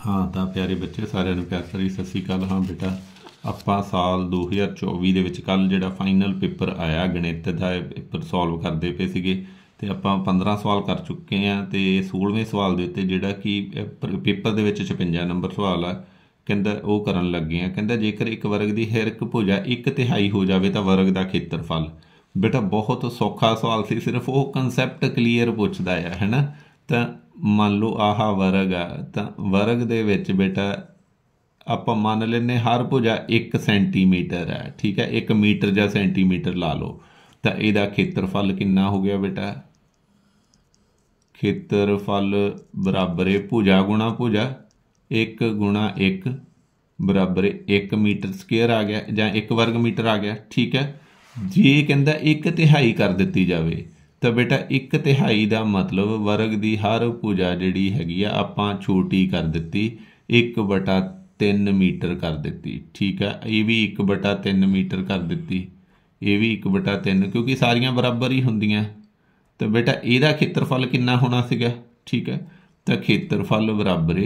हाँ तो प्यारे बच्चे सारिਆਂ ਨੂੰ प्यार भरी सत श्री अकाल। हाँ बेटा ਆਪਾਂ ਸਾਲ 2024 ਦੇ ਵਿੱਚ ਕੱਲ੍ਹ ਜਿਹੜਾ ਫਾਈਨਲ ਪੇਪਰ ਆਇਆ ਗਣਿਤ ਦਾ ਪੇਪਰ ਸੋਲਵ ਕਰਦੇ ਪਏ ਸੀਗੇ ਅਤੇ ਆਪਾਂ 15 ਸਵਾਲ ਕਰ ਚੁੱਕੇ ਹਾਂ ਅਤੇ 16ਵੇਂ ਸਵਾਲ ਦੇ ਉੱਤੇ ਜਿਹੜਾ ਕਿ ਪੇਪਰ ਦੇ ਵਿੱਚ 56 ਨੰਬਰ ਸਵਾਲ ਆ ਕਹਿੰਦਾ ਉਹ ਕਰਨ ਲੱਗੇ ਆ। ਕਹਿੰਦਾ ਜੇਕਰ ਇੱਕ ਵਰਗ ਦੀ ਹਿਰਕ ਭੁਜਾ 1/3 ਹੋ ਜਾਵੇ ਤਾਂ ਵਰਗ ਦਾ ਖੇਤਰਫਲ। ਬੇਟਾ ਬਹੁਤ ਸੌਖਾ ਸਵਾਲ ਸੀ, ਸਿਰਫ ਉਹ ਕੰਸੈਪਟ ਕਲੀਅਰ ਪੁੱਛਦਾ ਆ ਹੈ ਨਾ। ਤਾਂ ਮੰਨ ਲਓ ਆਹ ਵਰਗ ਆ ਤਾਂ ਵਰਗ ਦੇ ਵਿੱਚ ਬੇਟਾ ਆਪਾਂ ਮੰਨ ਲੈਂਦੇ ਹਰ ਭੁਜਾ 1 ਸੈਂਟੀਮੀਟਰ ਹੈ, ਠੀਕ ਹੈ। 1 ਮੀਟਰ ਜਾਂ ਸੈਂਟੀਮੀਟਰ ਲਾ ਲਓ ਤਾਂ ਇਹਦਾ ਖੇਤਰਫਲ ਕਿੰਨਾ ਹੋ ਗਿਆ ਬੇਟਾ? ਖੇਤਰਫਲ ਬਰਾਬਰ ਹੈ ਭੁਜਾ ਗੁਣਾ ਭੁਜਾ 1 ਗੁਣਾ 1 ਬਰਾਬਰ 1 ਮੀਟਰ ਸਕੁਏਅਰ ਆ ਗਿਆ ਜਾਂ 1 ਵਰਗ ਮੀਟਰ ਆ ਗਿਆ, ਠੀਕ ਹੈ। ਜੇ ਕਹਿੰਦਾ 1/3 ਕਰ ਦਿੱਤੀ ਜਾਵੇ ਤਾਂ ਬੇਟਾ 1/3 ਦਾ ਮਤਲਬ ਵਰਗ ਦੀ ਹਰ ਭੁਜਾ ਜਿਹੜੀ ਹੈਗੀ ਆ ਆਪਾਂ ਛੋਟੀ ਕਰ ਦਿੱਤੀ, 1/3 ਮੀਟਰ ਕਰ ਦਿੱਤੀ, ਠੀਕ ਹੈ। ਇਹ ਵੀ 1/3 ਮੀਟਰ ਕਰ ਦਿੱਤੀ, ਇਹ ਵੀ 1/3, ਕਿਉਂਕਿ ਸਾਰੀਆਂ ਬਰਾਬਰ ਹੀ ਹੁੰਦੀਆਂ। ਤਾਂ ਬੇਟਾ ਇਹਦਾ ਖੇਤਰਫਲ ਕਿੰਨਾ ਹੋਣਾ ਸੀਗਾ, ਠੀਕ ਹੈ। ਤਾਂ ਖੇਤਰਫਲ ਬਰਾਬਰ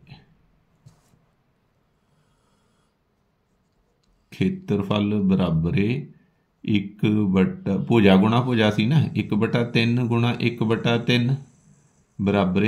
ਭੁਜਾ ਗੁਣਾ ਭੁਜਾ ਸੀ ਨਾ, 1/3 ਗੁਣਾ 1/3 ਬਰਾਬਰ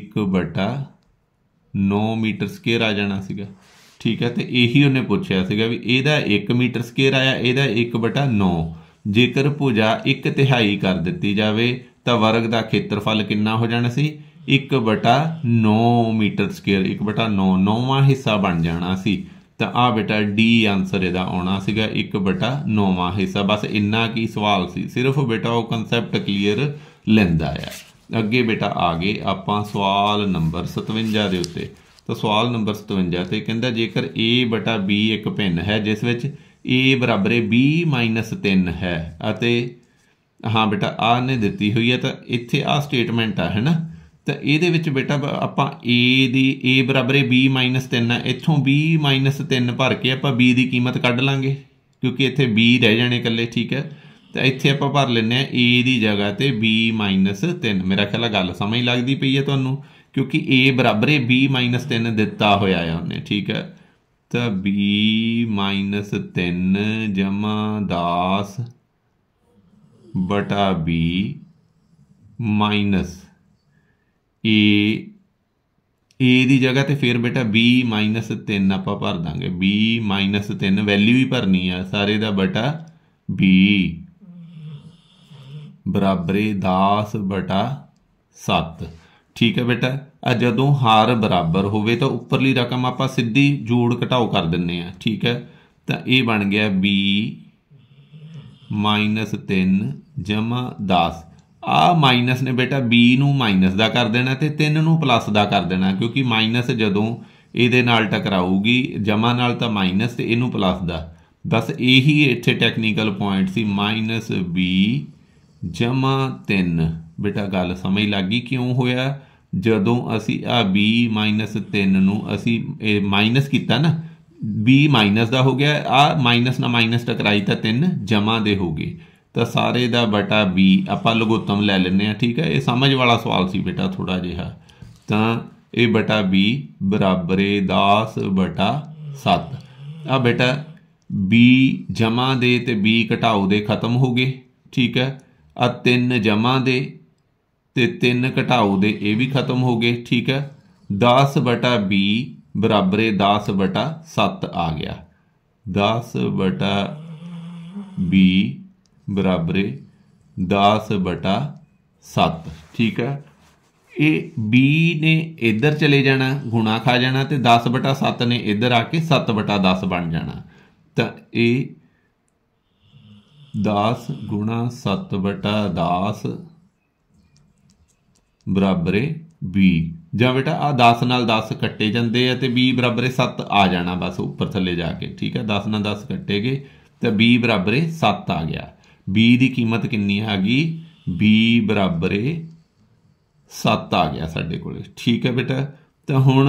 1/9 ਮੀਟਰ ਸਕੁਏਅਰ ਆ ਜਾਣਾ ਸੀਗਾ, ਠੀਕ ਹੈ। ਅਤੇ ਇਹੀ ਉਹਨੇ ਪੁੱਛਿਆ ਸੀਗਾ ਵੀ ਇਹਦਾ 1 ਮੀਟਰ ਸਕੁਏਅਰ ਆਇਆ, ਇਹਦਾ 1/9। ਜੇਕਰ ਭੁਜਾ 1/3 ਕਰ ਦਿੱਤੀ ਜਾਵੇ ਤਾਂ ਵਰਗ ਦਾ ਖੇਤਰਫਲ ਕਿੰਨਾ ਹੋ ਜਾਣਾ ਸੀ? 1/9 ਮੀਟਰ ਸਕੁਏਅਰ, 1/9 9ਵਾਂ ਹਿੱਸਾ ਬਣ ਜਾਣਾ ਸੀ। ਤਾਂ ਆਹ ਬੇਟਾ ਡੀ ਆਨਸਰ ਇਹਦਾ ਆਉਣਾ ਸੀਗਾ, 1/9ਵਾਂ ਹਿੱਸਾ। ਬਸ ਇੰਨਾ ਕੀ ਸਵਾਲ ਸੀ, ਸਿਰਫ ਬੇਟਾ ਉਹ ਕੰਸੈਪਟ ਕਲੀਅਰ ਲੈਂਦਾ ਆ। ਅੱਗੇ ਬੇਟਾ ਆ ਗਏ ਆਪਾਂ ਸਵਾਲ ਨੰਬਰ 57 ਦੇ ਉੱਤੇ। ਤਾਂ ਸਵਾਲ ਨੰਬਰ 57 ਤੇ ਕਹਿੰਦਾ ਜੇਕਰ a/b ਇੱਕ ਭਿੰਨ ਹੈ ਜਿਸ ਵਿੱਚ a ਬਰਾਬਰ b-3 ਹੈ ਅਤੇ ਹਾਂ ਬੇਟਾ ਆਹ ਨੇ ਦਿੱਤੀ ਹੋਈ ਹੈ, ਤਾਂ ਇੱਥੇ ਆਹ ਸਟੇਟਮੈਂਟ ਆ ਹੈ ਨਾ। ਤਾਂ ਇਹਦੇ ਵਿੱਚ ਬੇਟਾ ਆਪਾਂ a ਬਰਾਬਰ b-3 ਹੈ, ਇੱਥੋਂ b-3 ਭਰ ਕੇ ਆਪਾਂ b ਦੀ ਕੀਮਤ ਕੱਢ ਲਾਂਗੇ ਕਿਉਂਕਿ ਇੱਥੇ b ਰਹਿ ਜਾਣੇ ਇਕੱਲੇ, ਠੀਕ ਹੈ। ਤਾਂ ਇੱਥੇ ਆਪਾਂ ਭਰ ਲੈਂਦੇ ਹਾਂ a ਦੀ ਜਗ੍ਹਾ 'ਤੇ b-3। ਮੇਰਾ ਖਿਆਲ ਗੱਲ ਸਮਝ ਲੱਗਦੀ ਪਈ ਹੈ ਤੁਹਾਨੂੰ, ਕਿਉਂਕਿ a ਬਰਾਬਰ b-3 ਦਿੱਤਾ ਹੋਇਆ ਆ ਉਹਨੇ, ਠੀਕ ਹੈ। ਤਾਂ b-3 ਜਮਾ 10/b ਮਾਈਨਸ a ਦੀ ਜਗ੍ਹਾ 'ਤੇ ਫਿਰ ਬੇਟਾ b-3 ਆਪਾਂ ਭਰ ਦਾਂਗੇ, b-3 ਵੈਲਿਊ ਹੀ ਭਰਨੀ ਆ ਸਾਰੇ ਦਾ ਬਟਾ b ਬਰਾਬਰ 10/7, ਠੀਕ ਹੈ ਬੇਟਾ। ਆ ਜਦੋਂ ਹਰ ਬਰਾਬਰ ਹੋਵੇ ਤਾਂ ਉੱਪਰਲੀ ਰਕਮ ਆਪਾਂ ਸਿੱਧੀ ਜੋੜ ਘਟਾਓ ਕਰ ਦਿੰਦੇ ਹਾਂ, ਠੀਕ ਹੈ। ਤਾਂ ਇਹ ਬਣ ਗਿਆ b-3 ਜਮਾ 10। ਆਹ ਮਾਈਨਸ ਨੇ ਬੇਟਾ b ਨੂੰ ਮਾਈਨਸ ਦਾ ਕਰ ਦੇਣਾ ਅਤੇ 3 ਨੂੰ ਪਲੱਸ ਦਾ ਕਰ ਦੇਣਾ, ਕਿਉਂਕਿ ਮਾਈਨਸ ਜਦੋਂ ਇਹਦੇ ਨਾਲ ਟਕਰਾਊਗੀ ਜਮਾ ਨਾਲ ਤਾਂ ਮਾਈਨਸ ਅਤੇ ਇਹਨੂੰ ਪਲੱਸ ਦਾ। ਬਸ ਇਹੀ ਇੱਥੇ ਟੈਕਨੀਕਲ ਪੁਆਇੰਟ ਸੀ, -b/3। ਬੇਟਾ ਗੱਲ ਸਮਝ ਲੱਗ ਗਈ ਕਿਉਂ ਹੋਇਆ? ਜਦੋਂ ਅਸੀਂ ਆਹ b-3 ਨੂੰ ਅਸੀਂ ਮਾਈਨਸ ਕੀਤਾ ਨਾ, b ਮਾਈਨਸ ਦਾ ਹੋ ਗਿਆ, ਆਹ ਮਾਈਨਸ ਨਾਲ ਮਾਈਨਸ ਟਕਰਾਈ ਤਾਂ 3 ਜਮਾ ਦੇ ਹੋ ਗਏ। ਤਾਂ ਸਾਰੇ ਦਾ ਬਟਾ b ਆਪਾਂ ਲਗੋਤਮ ਲੈ ਲੈਂਦੇ ਹਾਂ, ਠੀਕ ਹੈ। ਇਹ ਸਮਝ ਵਾਲਾ ਸਵਾਲ ਸੀ ਬੇਟਾ ਥੋੜ੍ਹਾ ਜਿਹਾ। ਤਾਂ ਇਹ ਬਟਾ b ਬਰਾਬਰ 10/7। ਆ ਬੇਟਾ b ਜਮਾ ਦੇ ਅਤੇ b ਘਟਾਓ ਦੇ ਖਤਮ ਹੋ ਗਏ, ਠੀਕ ਹੈ। ਆ 3 ਜਮਾ ਦੇ ਅਤੇ 3 ਘਟਾਓ ਦੇ ਇਹ ਵੀ ਖਤਮ ਹੋ ਗਏ, ਠੀਕ ਹੈ। 10/b ਬਰਾਬਰ 10/7 ਆ ਗਿਆ, 10/b ਬਰਾਬਰ 10/7, ਠੀਕ ਹੈ। ਇਹ b ਨੇ ਇੱਧਰ ਚਲੇ ਜਾਣਾ, ਗੁਣਾ ਖਾ ਜਾਣਾ, ਅਤੇ 10/7 ਨੇ ਇੱਧਰ ਆ ਕੇ 7/10 ਬਣ ਜਾਣਾ। ਤਾਂ ਇਹ 10 ਗੁਣਾ 7/10 ਬਰਾਬਰ b, ਜਾਂ ਬੇਟਾ ਆਹ 10 ਨਾਲ 10 ਕੱਟੇ ਜਾਂਦੇ ਆ ਅਤੇ b ਬਰਾਬਰ 7 ਆ ਜਾਣਾ ਬਸ ਉੱਪਰ ਥੱਲੇ ਜਾ ਕੇ, ਠੀਕ ਹੈ। 10 ਨਾਲ 10 ਕੱਟੇ ਗਏ ਤਾਂ b ਬਰਾਬਰ 7 ਆ ਗਿਆ। b ਦੀ ਕੀਮਤ ਕਿੰਨੀ ਆ ਗਈ? b ਬਰਾਬਰ 7 ਆ ਗਿਆ ਸਾਡੇ ਕੋਲ, ਠੀਕ ਹੈ ਬੇਟਾ। ਤਾਂ ਹੁਣ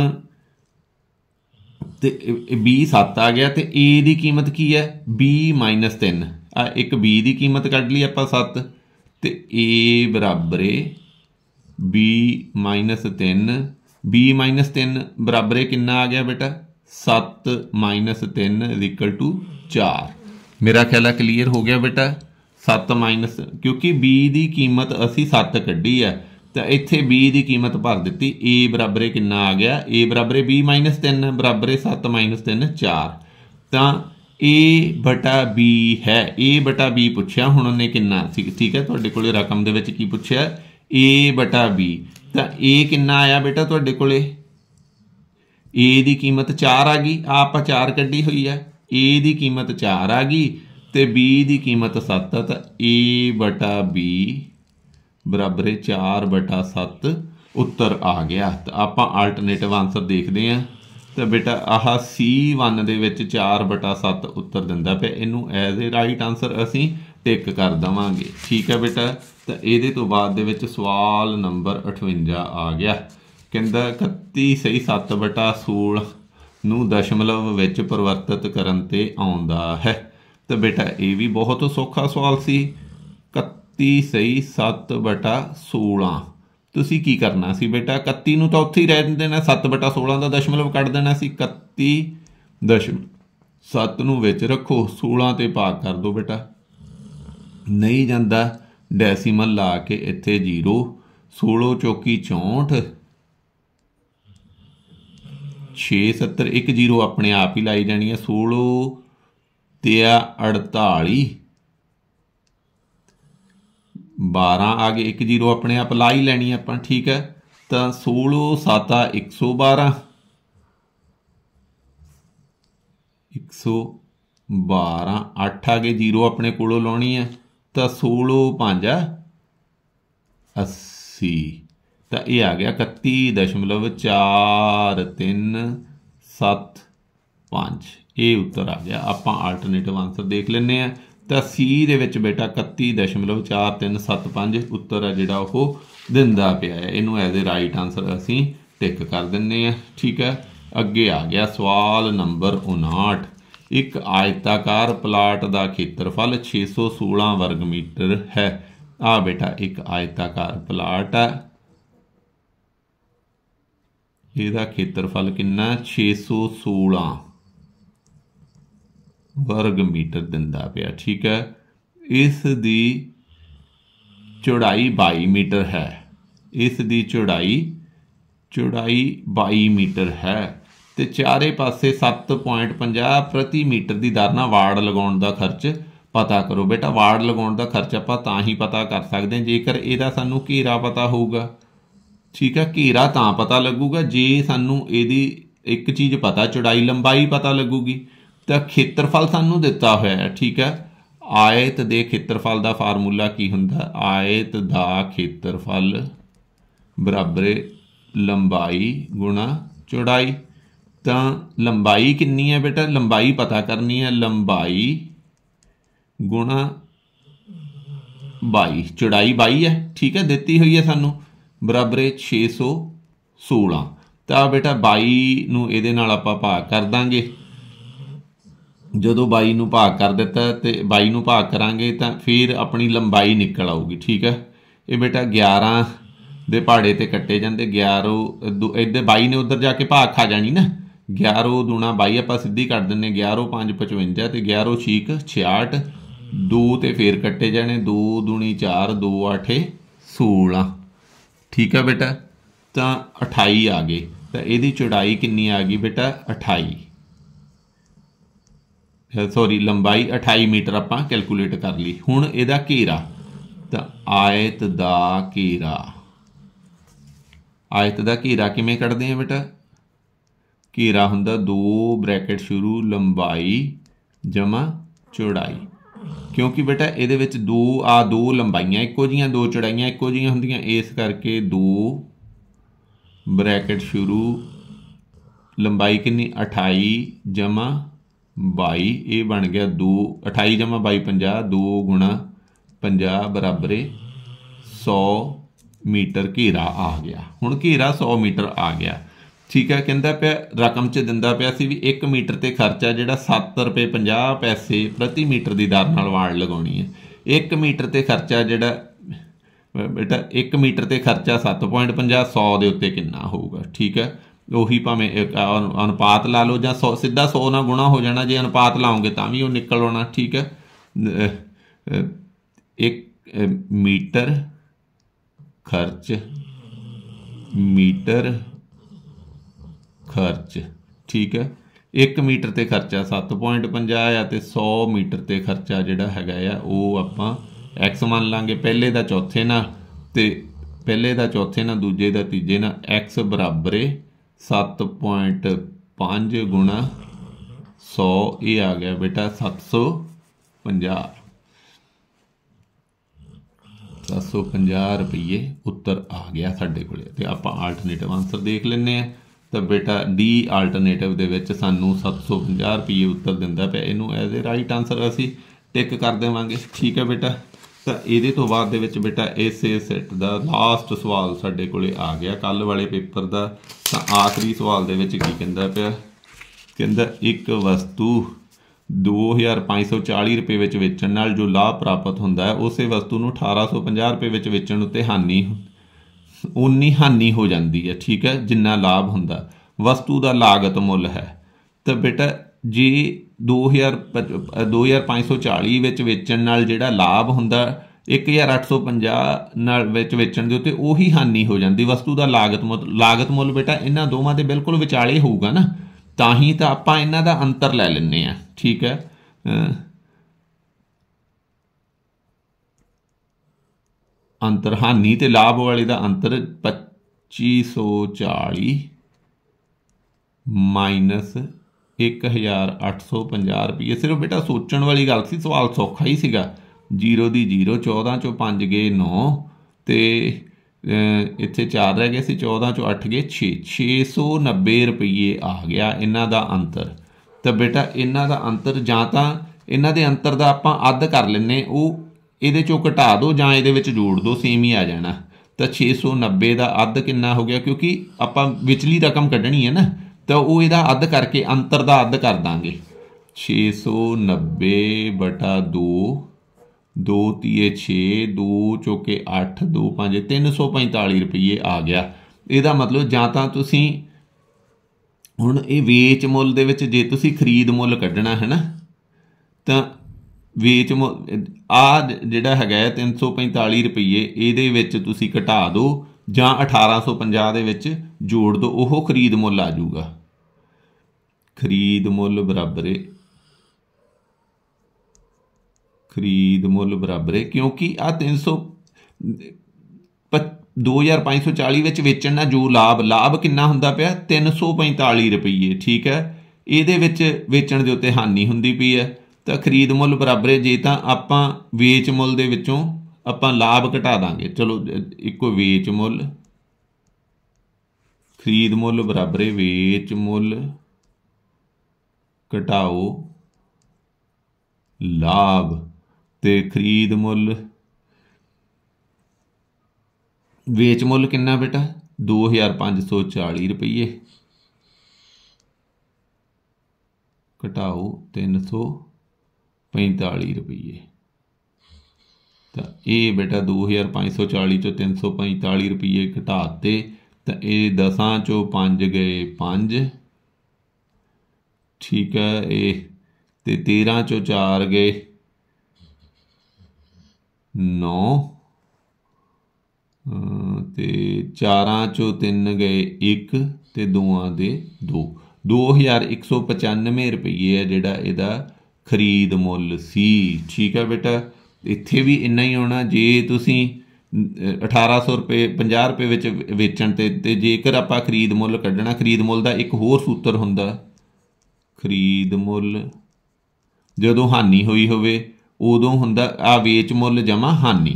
ਤੇ b 7 ਆ ਗਿਆ ਅਤੇ a ਦੀ ਕੀਮਤ ਕੀ ਹੈ? b-3। ਆ ਇੱਕ b ਦੀ ਕੀਮਤ ਕੱਢ ਲਈ ਆਪਾਂ 7, ਅਤੇ a ਬਰਾਬਰ b-3 b-3 बराबर कितना आ गया बेटा 7 - 3 = 4। मेरा ख्याल है क्लीयर हो गया बेटा। 7 माइनस क्योंकि b की कीमत असी 7 कढ़ी है तो इत्थे b की कीमत भर दी। a बराबर कितना आ गया a बराबर b-3 बराबर 7 - 3 4 तो a बटा b है। a बटा b पूछया हुण उन्हें कितना ठीक है तुहाडे कोले रकम दे विच की पूछया a बटा b तो a कितना आया बेटा तुहाडे कोले a की कीमत 4 आ गई आप 4 कढ़ी हुई है a की कीमत 4 आ गई तो b की कीमत 7 तो a बटा b बराबर 4 बटा 7 उत्तर आ गया। तो आप आल्टरनेटिव आंसर देखते हैं तो बेटा आह C1 दे विच 4 बटा 7 उत्तर दिंदा पिया। इनू एज ए राइट आंसर असी टिक कर देवांगे ठीक है बेटा। तो ये तो बाद दे विच सवाल नंबर 58 आ गया कहंदा 31 सही 7 बटा 16 नूं दशमलव विच परिवर्तित करन ते आउंदा है। तो बेटा ये भी बहुत सौखा सवाल सी 31 सही 7 बटा 16 तुसी की करना सी बेटा 31 नूं तां उत्थे ही रह देना 7 बटा 16 का दशमलव कट देना सी 31.7 नूं विच रखो 16 ते भाग कर दो बेटा नहीं जाता डैसीमल ला के इत्थे 0 16 चौकी 64 670 एक 0 अपने आप ही लाई जानी है 16 ते 48 12 आ गए एक 0 अपने आप ला ही लैनी अपन ठीक है। तो 16 7 112 112 8 आ गए 0 अपने कोलों लानी है तो 16 5 80 तो यह आ गया 31.4375 ये उत्तर आ गया। आप आल्टरनेटिव आंसर देख लें तो सी दे विच बेटा 31.4375 उत्तर है जिहड़ा वो दिंदा पिया है। इनू एज ए राइट आंसर असी टिक कर दिंदे हैं ठीक है। अगे आ गया सवाल नंबर 59 एक आयताकार प्लाट का खेत्रफल 616 वर्ग मीटर है। आ बेटा एक आयताकार प्लाट है इसका खेत्रफल कितना 616 वर्ग मीटर दिंदा पिया ठीक है। इस दी चौड़ाई 22 मीटर है इस दी चौड़ाई 22 मीटर है तो चारे पासे 7.50 प्रति मीटर की दर नाल वार्ड लगाउण दा खर्च पता करो। बेटा वार्ड लगाउण दा खर्च आपां तां ही पता कर सकते हैं जेकर इहदा सानू घेरा पता होऊगा ठीक है। घेरा तां पता लगूगा जे सानू इहदी एक चीज़ पता चौड़ाई लंबाई पता लगूगी। तो खेत्रफल सानू दिता होया है ठीक है। आयत दे खेत्रफल का फार्मूला की हुंदा आयत दा खेत्रफल बराबर लंबाई गुणा चौड़ाई। तो लंबाई कितनी है बेटा लंबाई पता करनी है लंबाई गुणा 22 चौड़ाई 22 है ठीक है दिती हुई है सानू बराबर 616। तो बेटा 22 नूं इहदे नाल आपां भाग कर दांगे जदों 22 नूं भाग कर दिता तो 22 नूं भाग करांगे तो फिर अपनी लंबाई निकल आऊगी ठीक है। ये बेटा 11 दे पहाड़े ते कट्टे जाते 11 इधर 22 ने उधर जाके भाग खा जानी ना 11 दूणा 22 आप सीधी कट दें 11 5 55 तो 11 6 66 2 तो फिर कट्टे जाने 2 दूनी 4 2 8 16 ठीक है बेटा। तो 28 आ गए तो यदी चौड़ाई कितनी आ गई बेटा 28 सॉरी लंबाई 28 मीटर आप कैलकुलेट कर ली। हुण इहदा घेरा तो आयत दा घेरा किवें कढ़दे हैं बेटा घेरा हुंदा 2 ब्रैकेट शुरू लंबाई जमा चौड़ाई क्योंकि बेटा इहदे विच 2 लंबाइयां इक्को जिहियां 2 चौड़ाइयां इक्को जिहियां हुंदियां इस करके 2 ब्रैकेट शुरू लंबाई कितनी 28 जमा 22 ये बन गया 2 28 जमा 22 50 2 गुणा 50 बराबर 100 मीटर घेरा आ गया। हुण घेरा 100 मीटर आ गया ठीक है। कहता पिया रकम च दिंदा पिया सी भी 1 मीटर ते खर्चा जिहड़ा 7 रुपए 50 पैसे प्रति मीटर की दर नाल वाड़ लगाउणी है। 1 मीटर ते खर्चा जिहड़ा बेटा 1 मीटर ते खर्चा 7.50, 100 ਦੇ ਉੱਤੇ ਕਿੰਨਾ ਹੋਊਗਾ। ठीक है, ਉਹੀ ਭਾਵੇਂ ਅਨੁਪਾਤ ਲਾ ਲਓ ਜਾਂ 100 ਸਿੱਧਾ 100 ਨਾਲ ਗੁਣਾ ਹੋ ਜਾਣਾ, ਜੇ ਅਨੁਪਾਤ ਲਾਓਗੇ ਤਾਂ ਵੀ ਉਹ ਨਿਕਲ ਆਉਣਾ। ठीक है, 1 मीटर खर्च मीटर खर्च। ठीक है, 1 मीटर ਤੇ ਖਰਚਾ 7.50 ਆ ਤੇ 100 मीटर ਤੇ ਖਰਚਾ ਜਿਹੜਾ ਹੈਗਾ ਆ ਉਹ ਆਪਾਂ x ਮੰਨ ਲਾਂਗੇ, ਪਹਿਲੇ ਦਾ ਚੌਥੇ ਨਾਲ ਤੇ ਪਹਿਲੇ ਦਾ ਚੌਥੇ ਨਾਲ ਦੂਜੇ ਦਾ ਤੀਜੇ ਨਾਲ। x ਬਰਾਬਰ 7.5 ਗੁਣਾ 100, ਇਹ ਆ ਗਿਆ ਬੇਟਾ 750 रुपये उत्तर आ गया साडे कोले। ते आपां आल्टरनेटिव आंसर देख लैंदे आ। तो बेटा डी आल्टरनेटिव दे विच सानू 750 रुपये उत्तर दिंदा पिया, इहनूं एज ए राइट आंसर असीं टिक कर देवांगे। ठीक है बेटा, तो इहदे तो बाद दे विच बेटा इस सैट दा लास्ट सवाल साडे कोले आ गया कल वाले पेपर दा। तो आखिरी सवाल दे विच की कहंदा पिया, कहंदा एक वस्तु 2540 रुपये ਵਿੱਚ ਵੇਚਣ ਨਾਲ ਜੋ ਲਾਭ ਪ੍ਰਾਪਤ ਹੁੰਦਾ ਹੈ ਉਸੇ ਵਸਤੂ ਨੂੰ 1850 ਰੁਪਏ ਵਿੱਚ ਵੇਚਣ ਉੱਤੇ ਉਨੀ ਹਾਨੀ ਹੋ ਜਾਂਦੀ ਹੈ। ਠੀਕ ਹੈ, ਜਿੰਨਾ ਲਾਭ ਹੁੰਦਾ। ਵਸਤੂ ਦਾ ਲਾਗਤ ਮੁੱਲ ਹੈ। ਤਾਂ ਬੇਟਾ ਜੇ 2540 ਵਿੱਚ ਵੇਚਣ ਨਾਲ ਜਿਹੜਾ ਲਾਭ ਹੁੰਦਾ 1850 ਨਾਲ ਵਿੱਚ ਵੇਚਣ ਦੇ ਉੱਤੇ ਉਹੀ ਹਾਨੀ ਹੋ ਜਾਂਦੀ। ਵਸਤੂ ਦਾ ਲਾਗਤ ਮੁੱਲ ਬੇਟਾ ਇਹਨਾਂ ਦੋਵਾਂ ਦੇ ਬਿਲਕੁਲ ਵਿਚਾਲੇ ਹੋਊਗਾ ਨਾ, ਤਾਂ ਹੀ ਤਾਂ ਆਪਾਂ ਇਹਨਾਂ ਦਾ ਅੰਤਰ ਲੈ ਲੈਂਦੇ ਹਾਂ। ਠੀਕ ਹੈ, ਅੰਤਰ ਹਾਨੀ ਤੇ ਲਾਭ ਵਾਲੇ ਦਾ ਅੰਤਰ 2540 ਮਾਈਨਸ 1850 ਰੁਪਏ। ਸਿਰਫ ਬੇਟਾ ਸੋਚਣ ਵਾਲੀ ਗੱਲ ਸੀ, ਸਵਾਲ ਸੌਖਾ ਹੀ ਸੀਗਾ। 0 ਦੀ 0, 14 ਚੋਂ 5 ਗਏ 9 ਤੇ ਇੱਥੇ 4 ਰਹਿ ਗਏ ਸੀ, 14 ਚੋਂ 8 ਗਏ 6, 690 ਰੁਪਏ ਆ ਗਿਆ ਇਹਨਾਂ ਦਾ ਅੰਤਰ। ਤਾਂ ਬੇਟਾ ਇਹਨਾਂ ਦਾ ਅੰਤਰ ਜਾਂ ਤਾਂ ਇਹਨਾਂ ਦੇ ਅੰਤਰ ਦਾ ਆਪਾਂ ਅੱਧ ਕਰ ਲੈਂਦੇ, ਉਹ ਇਹਦੇ ਚੋਂ ਘਟਾ ਦਿਓ ਜਾਂ ਇਹਦੇ ਵਿੱਚ ਜੋੜ ਦਿਓ, ਸੇਮ ਹੀ ਆ ਜਾਣਾ। ਤਾਂ 690 ਦਾ ਅੱਧ ਕਿੰਨਾ ਹੋ ਗਿਆ, ਕਿਉਂਕਿ ਆਪਾਂ ਵਿਚਲੀ ਰਕਮ ਕੱਢਣੀ ਹੈ ਨਾ, ਤਾਂ ਉਹ ਇਹਦਾ ਅੱਧ ਕਰਕੇ ਅੰਤਰ ਦਾ ਅੱਧ ਕਰ ਦਾਂਗੇ। 690 ਬਟਾ 2, 2 ਤੀਏ 6, 2 ਚੌਕੇ 8, 2 5 345 ਰੁਪਏ ਆ ਗਿਆ। ਇਹਦਾ ਮਤਲਬ ਜਾਂ ਤਾਂ ਤੁਸੀਂ ਹੁਣ ਇਹ ਵੇਚ ਮੁੱਲ ਦੇ ਵਿੱਚ ਜੇ ਤੁਸੀਂ ਖਰੀਦ ਮੁੱਲ ਕੱਢਣਾ ਹੈ ਨਾ, ਤਾਂ ਵੇਚ ਮੁੱਲ ਆਹ ਜਿਹੜਾ ਹੈਗਾ 345 ਰੁਪਏ ਇਹਦੇ ਵਿੱਚ ਤੁਸੀਂ ਘਟਾ ਦਿਓ ਜਾਂ 1850 ਦੇ ਵਿੱਚ ਜੋੜ ਦਿਓ, ਉਹ ਖਰੀਦ ਮੁੱਲ ਆ ਜਾਊਗਾ। ਖਰੀਦ ਮੁੱਲ ਬਰਾਬਰ ਕਿਉਂਕਿ ਆਹ 2540 ਵਿੱਚ ਵੇਚਣ ਨਾਲ ਜੋ ਲਾਭ ਕਿੰਨਾ ਹੁੰਦਾ ਪਿਆ 345 ਰੁਪਏ। ਠੀਕ ਹੈ, ਇਹਦੇ ਵਿੱਚ ਵੇਚਣ ਦੇ ਉੱਤੇ ਹਾਨੀ ਹੁੰਦੀ ਪਈ ਹੈ। ਤਾਂ ਖਰੀਦ ਮੁੱਲ ਬਰਾਬਰ ਜੇ ਤਾਂ ਆਪਾਂ ਵੇਚ ਮੁੱਲ ਦੇ ਵਿੱਚੋਂ ਆਪਾਂ ਲਾਭ ਘਟਾ ਦਾਂਗੇ। ਚਲੋ ਇੱਕੋ ਵੇਚ ਮੁੱਲ, ਖਰੀਦ ਮੁੱਲ ਬਰਾਬਰ ਵੇਚ ਮੁੱਲ ਘਟਾਓ ਲਾਭ, ਤੇ ਖਰੀਦ ਮੁੱਲ ਵੇਚ ਮੁੱਲ ਕਿੰਨਾ ਬੇਟਾ 2540 ਰੁਪਏ ਘਟਾਓ 345 ਰੁਪਏ। ਤਾਂ ਇਹ ਬੇਟਾ 2540 ਚੋਂ 345 ਰੁਪਏ ਘਟਾਤੇ, ਤਾਂ ਇਹ 10 ਚੋਂ 5 ਗਏ 5। ਠੀਕ ਹੈ, ਇਹ ਤੇ 13 ਚੋਂ 4 ਗਏ 9 ਤੇ 4 ਚੋਂ 3 ਗਏ 1 ਤੇ 2 ਦੇ 2। 2195 ਰੁਪਏ ਹੈ ਜਿਹੜਾ ਇਹਦਾ ਖਰੀਦ ਮੁੱਲ ਸੀ। ਠੀਕ ਹੈ ਬੇਟਾ, ਇੱਥੇ ਵੀ ਇੰਨਾ ਹੀ ਆਉਣਾ ਜੇ ਤੁਸੀਂ 1800 ਰੁਪਏ 50 ਰੁਪਏ ਵਿੱਚ ਵੇਚਣ ਤੇ ਜੇਕਰ ਆਪਾਂ ਖਰੀਦ ਮੁੱਲ ਕੱਢਣਾ, ਖਰੀਦ ਮੁੱਲ ਦਾ ਇੱਕ ਹੋਰ ਸੂਤਰ ਹੁੰਦਾ, ਖਰੀਦ ਮੁੱਲ ਜਦੋਂ ਹਾਨੀ ਹੋਈ ਹੋਵੇ ਉਦੋਂ ਹੁੰਦਾ ਆ ਵੇਚ ਮੁੱਲ ਜਮਾ ਹਾਨੀ,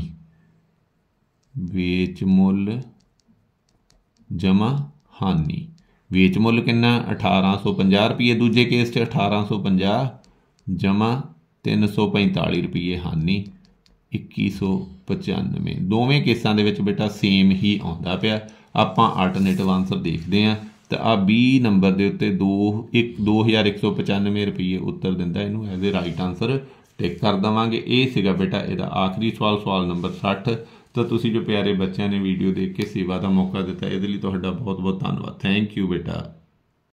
ਵੇਚ ਮੁੱਲ ਜਮਾ ਹਾਨੀ। ਵੇਚ ਮੁੱਲ ਕਿੰਨਾ 1850 ਰੁਪਏ, ਦੂਜੇ ਕੇਸ 'ਚ 1850 ਜਮਾ 345 ਰੁਪਏ ਹਾਨੀ 2195। ਦੋਵੇਂ ਕੇਸਾਂ ਦੇ ਵਿੱਚ ਬੇਟਾ ਸੇਮ ਹੀ ਆਉਂਦਾ ਪਿਆ। ਆਪਾਂ ਆਲਟਰਨੇਟਿਵ ਆਂਸਰ ਦੇਖਦੇ ਹਾਂ। ਤਾਂ ਆ 20 ਨੰਬਰ ਦੇ ਉੱਤੇ 2195 ਰੁਪਏ ਉੱਤਰ ਦਿੰਦਾ, ਇਹਨੂੰ as a right answer tick ਕਰ ਦੇਵਾਂਗੇ। ਇਹ ਸੀਗਾ ਬੇਟਾ ਇਹਦਾ ਆਖਰੀ ਸਵਾਲ, ਸਵਾਲ ਨੰਬਰ 60। ਤਾਂ ਤੁਸੀਂ ਜੋ ਪਿਆਰੇ ਬੱਚਿਆਂ ਨੇ ਵੀਡੀਓ ਦੇਖ ਕੇ ਸੇਵਾ ਦਾ ਮੌਕਾ ਦਿੱਤਾ, ਇਹਦੇ ਲਈ ਤੁਹਾਡਾ ਬਹੁਤ ਬਹੁਤ ਧੰਨਵਾਦ। ਥੈਂਕ ਯੂ ਬੇਟਾ।